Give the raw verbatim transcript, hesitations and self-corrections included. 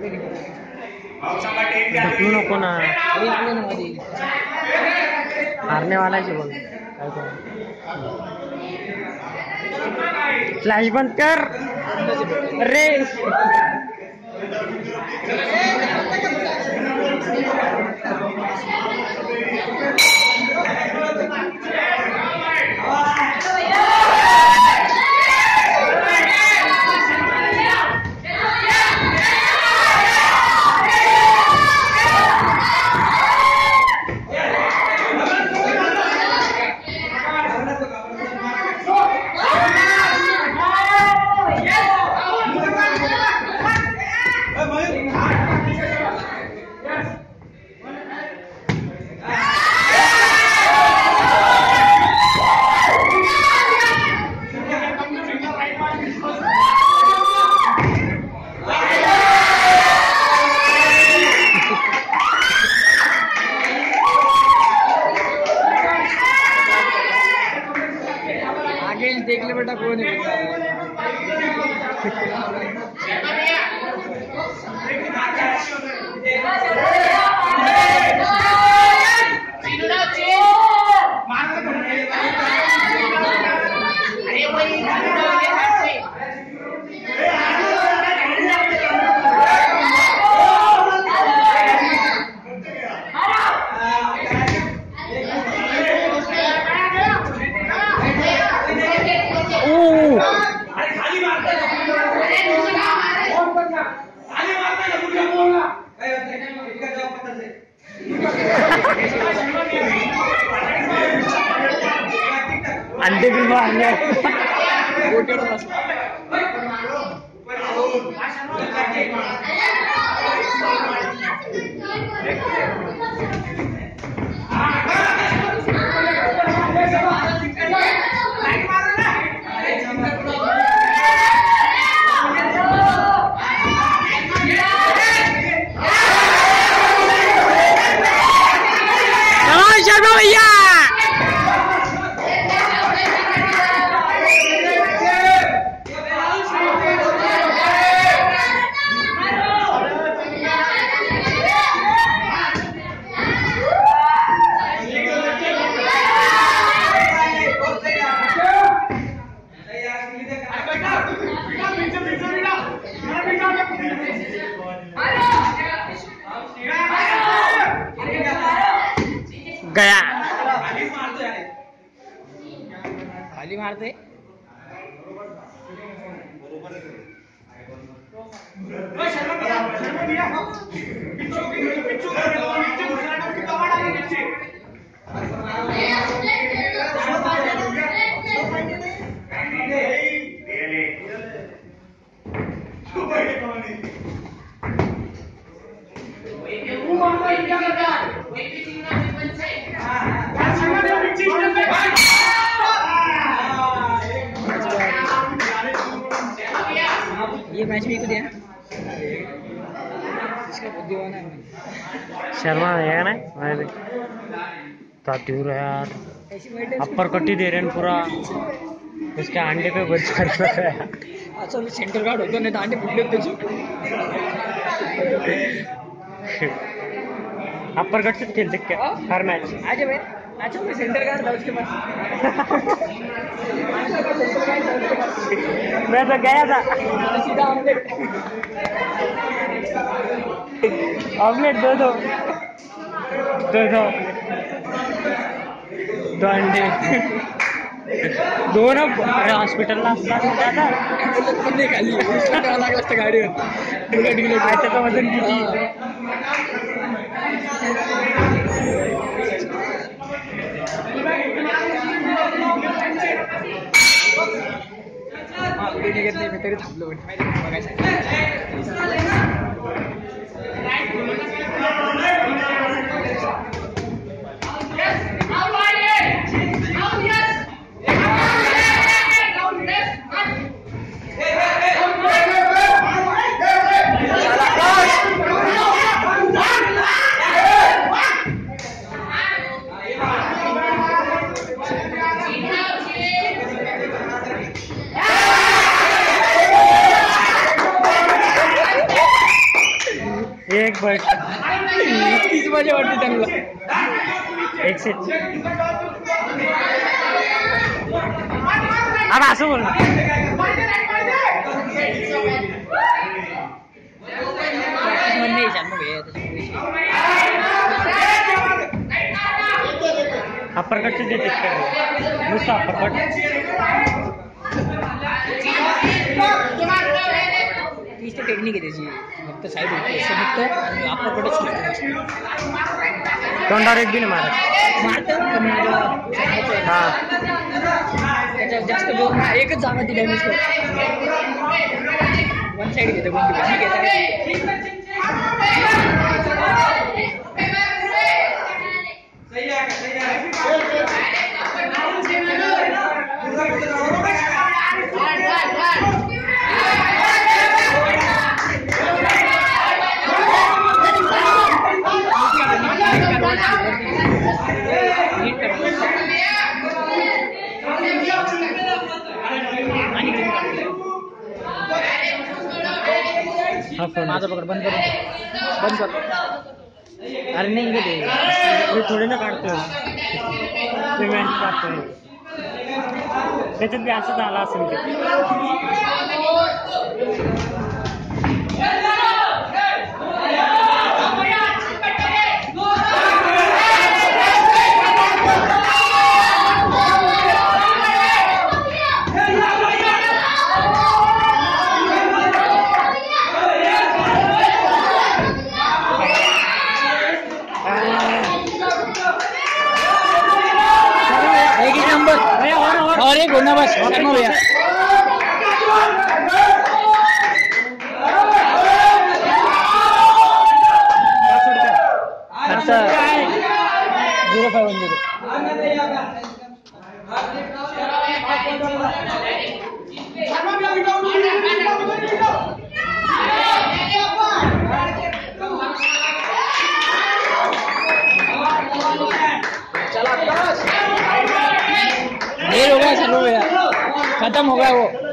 ढकलू नको ना, हारने वाला है बोल। फ्लैश बंद कर रे। देख ले बेटा कौन है। अंडे भी मार लिया। शर्मा भैया गया खाली मारते ये मैच भी को दिया इसका बुद्धिमान है शर्मा है ना दूर है यार। अपर कट्टी दे रहे हैं पूरा, उसके अंडे पे बच कर रहा है। अच्छा मैं सेंटर गार्ड होता नहीं तो अंडे फुटले होते। अपर कट से खेल सकते हर मैच। आज भाई अच्छा मैं सेंटर गार्ड था उसके पास। मैं तो गया था सीधा ऑमलेट ऑमलेट दो दो दो दो दो अंडे दोन हॉस्पिटलला असतात आता नाही खाली लागलं असतं गाडीवर त्याचं वजन किती निघत नाही मी तरी थांबलो बघायचं एक बट तीस मजा वाटते त्यांना. एक से आता असं बोल ना. नाही जाणं भैया अप्परकट देते नुसतं अप्परकट. तीच टेक्निक आहे त्याची. फक्त साईड निघतं आणि अप्परकटच खेळतो. तोंडावर एक बी नाही मारत. मारतं पण हा त्याच्यात जास्त जोर नाही. एकच जागा ती डॅमेज करतो. वन साईड घेतं कोणती घेतं. माझं पकड बंद कर बंद कर. अरे नाही गे ते मी थोडे ना काढतोय पेमेंट काढतोय त्याच्यात बी असं झालं असेल ते. एक एक नंबर और एक होना बस शर्मा भैया. आता झिरो फाय वन झिरो. देर हो गया शर्मा भैया. खत्म हो गया वो.